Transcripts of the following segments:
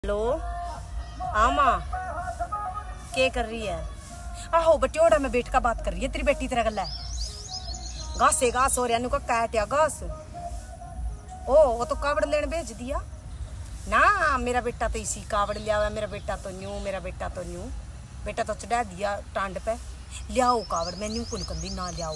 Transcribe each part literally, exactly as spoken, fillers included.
Hello आमा क्या कर रही है? आहो बट्योड़ा में बैठ का बात कर रही है तेरी बेटी तेरा गला है घासे घास हो रहा कैट या घास ओ वो तो कावड़ लेने भेज दिया ना। मेरा बेटा तो इसी कावड़ लिया हुआ, मेरा बेटा तो न्यू मेरा बेटा तो न्यू बेटा तो चढ़ा दिया टांड पे। लियाओ कावड़ मैं न्यू कुन कंदी ना लियाओ।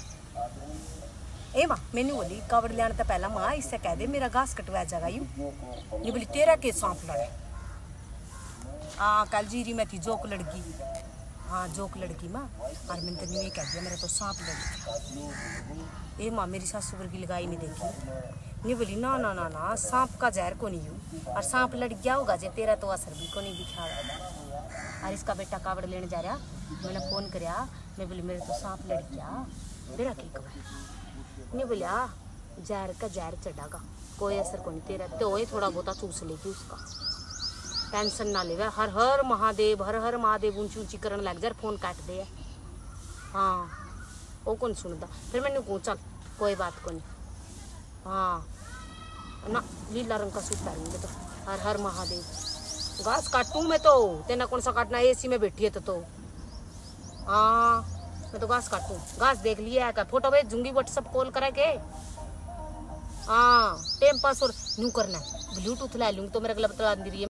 ए माँ मैनू बोली कावड़ लिया तो पहला माँ इससे कह दे मेरा घास कटवा जाएगा यू नहीं बोली तेरा के सांप लड़े। हाँ कल जीरी में थी जोक लड़की, हाँ जोक लड़की माँ और मैंने तो ये कह दिया मेरा तो सांप लड़की। ए माँ मेरी सासू वर्गी लगाई नहीं देखी नहीं बोली ना ना ना ना सांप का जहर को नहीं हूँ और सांप लड़ गया होगा जे तेरा तो असर भी को नहीं दिखा। और इसका बेटा कावड़ लेने जा रहा मैंने फोन कराया मैं बोली मेरे तो सांप लड़ गया मेरा की खबर नहीं बोलिया जहर का जहर चढ़ागा कोई असर को नहीं तेरा तो ही थोड़ा बहुता चूस लेगी उसका टेंशन ना ले। हर हर महादेव हर हर महादेव ऊंची ऊंची करने लग जा फोन काट दे। हाँ वो कौन सुनता फिर मैंने कहूँ चल कोई बात को नहीं। हाँ ना लीला रंग का सूट पहनूंगे तो हर हर महादेव घास काटूँ मैं तो तेना कौन सा काटना एसी में बैठी है तो, तो। हाँ मैं तो घास काटूँ घास देख लिया है फोटो भेज दूंगी व्हाट्सअप कॉल करा के। हाँ टेम पास और न्यू करना है ब्लूटूथ ला लूंगी तो मेरा गला बता रही है।